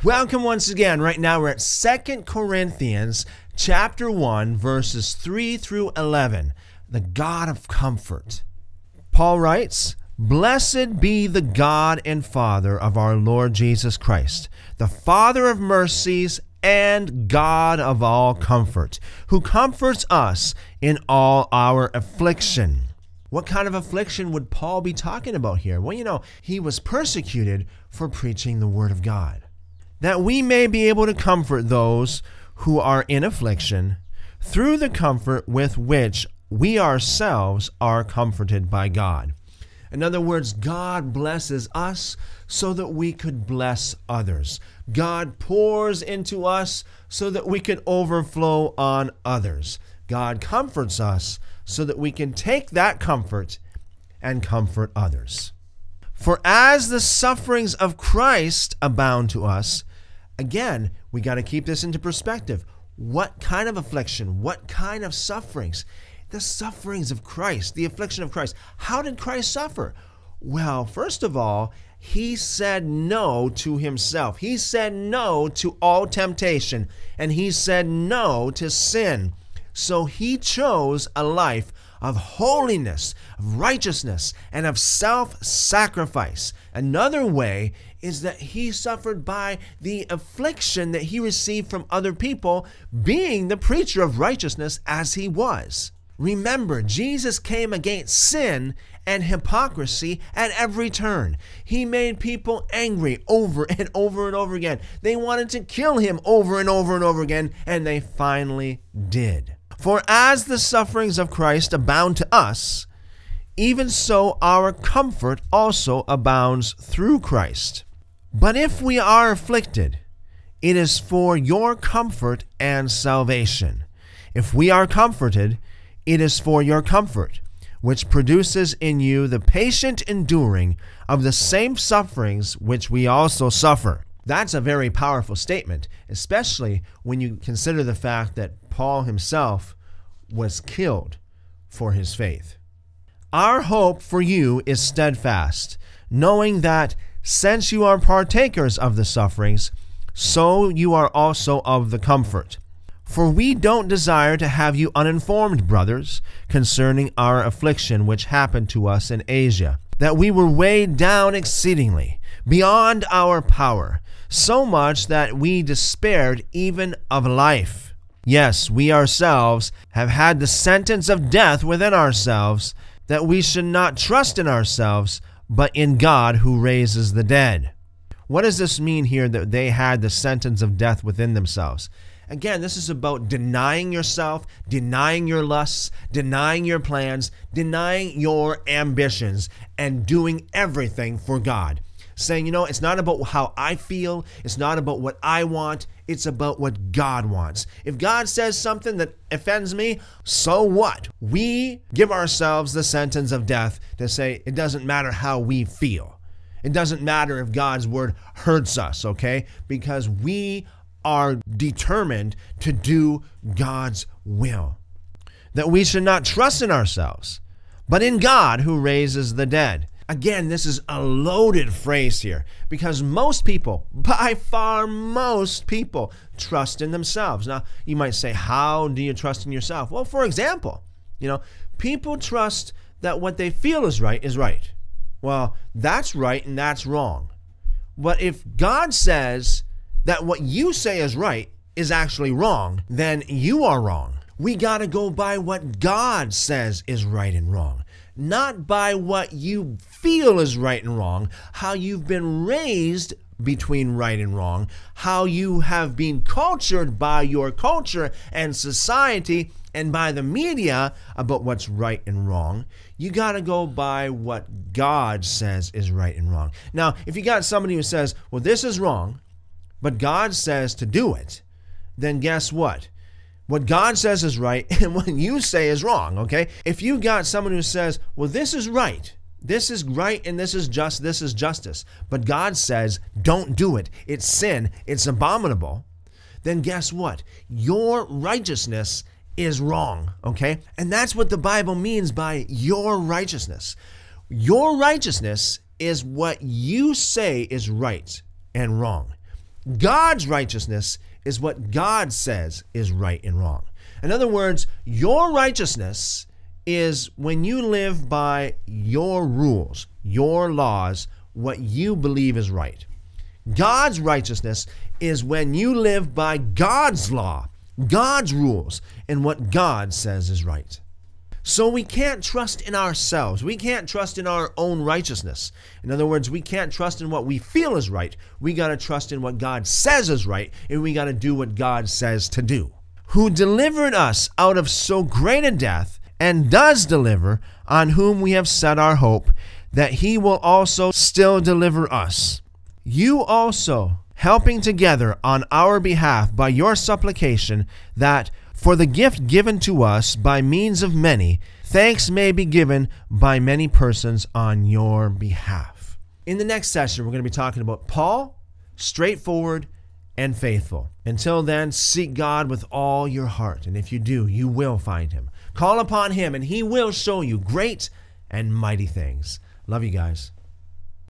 Welcome once again. Right now we're at 2 Corinthians chapter 1, verses 3 through 11. The God of comfort. Paul writes, "Blessed be the God and Father of our Lord Jesus Christ, the Father of mercies and God of all comfort, who comforts us in all our affliction." What kind of affliction would Paul be talking about here? Well, he was persecuted for preaching the word of God. That we may be able to comfort those who are in affliction through the comfort with which we ourselves are comforted by God. In other words, God blesses us so that we could bless others. God pours into us so that we can overflow on others. God comforts us so that we can take that comfort and comfort others. For as the sufferings of Christ abound to us, again, we got to keep this into perspective. What kind of affliction? What kind of sufferings? The sufferings of Christ, the affliction of Christ. How did Christ suffer? Well, first of all, he said no to himself. He said no to all temptation, and he said no to sin. So he chose a life of holiness, of righteousness, and of self-sacrifice. Another way is that he suffered by the affliction that he received from other people, being the preacher of righteousness as he was. Remember, Jesus came against sin and hypocrisy at every turn. He made people angry over and over and over again. They wanted to kill him over and over and over again, and they finally did. For as the sufferings of Christ abound to us, even so our comfort also abounds through Christ. But if we are afflicted, it is for your comfort and salvation. If we are comforted, it is for your comfort, which produces in you the patient enduring of the same sufferings which we also suffer. That's a very powerful statement, especially when you consider the fact that Paul himself was killed for his faith. Our hope for you is steadfast, knowing that since you are partakers of the sufferings, so you are also of the comfort. For we don't desire to have you uninformed, brothers, concerning our affliction which happened to us in Asia, that we were weighed down exceedingly, beyond our power, so much that we despaired even of life. Yes, we ourselves have had the sentence of death within ourselves, that we should not trust in ourselves, but in God who raises the dead. What does this mean here, that they had the sentence of death within themselves? Again, this is about denying yourself, denying your lusts, denying your plans, denying your ambitions, and doing everything for God. Saying, it's not about how I feel, it's not about what I want, it's about what God wants. If God says something that offends me, so what? We give ourselves the sentence of death to say it doesn't matter how we feel. It doesn't matter if God's word hurts us, okay? Because we are determined to do God's will. That we should not trust in ourselves, but in God who raises the dead. Again, this is a loaded phrase here, because most people, by far most people, trust in themselves. Now, you might say, how do you trust in yourself? Well, for example, people trust that what they feel is right is right. Well, that's right and that's wrong. But if God says that what you say is right is actually wrong, then you are wrong. We got to go by what God says is right and wrong, not by what you feel is right and wrong, how you've been raised between right and wrong, how you have been cultured by your culture and society and by the media about what's right and wrong. You got to go by what God says is right and wrong. Now, if you got somebody who says, well, this is wrong, but God says to do it, then guess what? What God says is right and what you say is wrong, okay? If you got someone who says, well, this is right and this is just, this is justice, but God says, don't do it, it's sin, it's abominable, then guess what? Your righteousness is wrong, okay? And that's what the Bible means by your righteousness. Your righteousness is what you say is right and wrong. God's righteousness is what God says is right and wrong. In other words, your righteousness is when you live by your rules, your laws, what you believe is right. God's righteousness is when you live by God's law, God's rules, and what God says is right. So we can't trust in ourselves. We can't trust in our own righteousness. In other words, we can't trust in what we feel is right. We got to trust in what God says is right, and we got to do what God says to do. Who delivered us out of so great a death, and does deliver, on whom we have set our hope, that he will also still deliver us. You also, helping together on our behalf by your supplication, that for the gift given to us by means of many, thanks may be given by many persons on your behalf. In the next session, we're going to be talking about Paul, straightforward and faithful. Until then, seek God with all your heart, and if you do, you will find him. Call upon him, and he will show you great and mighty things. Love you guys.